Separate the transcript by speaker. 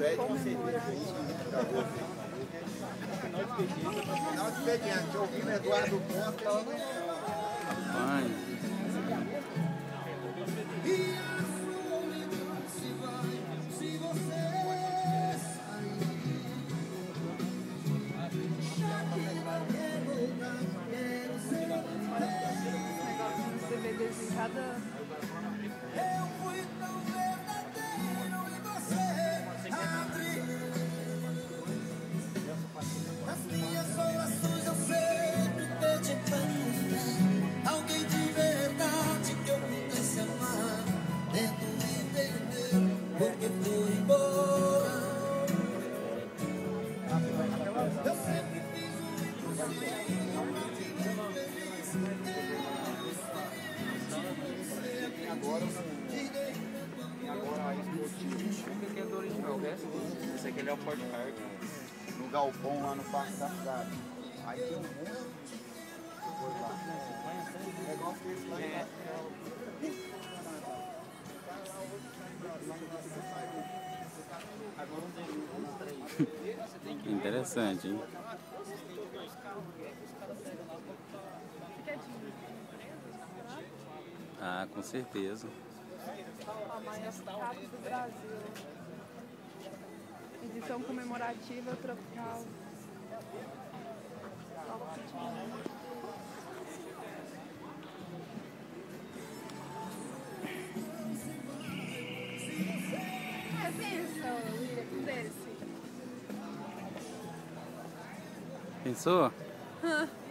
Speaker 1: comemorativo.
Speaker 2: Final de expediente, ouvindo Eduardo Ponta.
Speaker 3: Pai.
Speaker 1: DVDs em cada...
Speaker 4: Eu fui tão verdadeiro e você abriu. Nas minhas orações eu sempre pedi pra mim alguém de verdade que eu pudesse amar. Tento entender porque foi embora. Eu sempre fiz o impossível pra te ver feliz.
Speaker 2: Agora a Esportivo.
Speaker 3: Esse aqui é do original, esse aqui é o Ford Park.
Speaker 2: No galpão lá no Parque da Cidade. Aí tem um monte de coisa lá. É igual que esse lá.
Speaker 3: Interessante, hein? Ah, com certeza.
Speaker 1: A maior casa do Brasil. Edição comemorativa tropical. Pensa, William, desse.
Speaker 3: Pensou?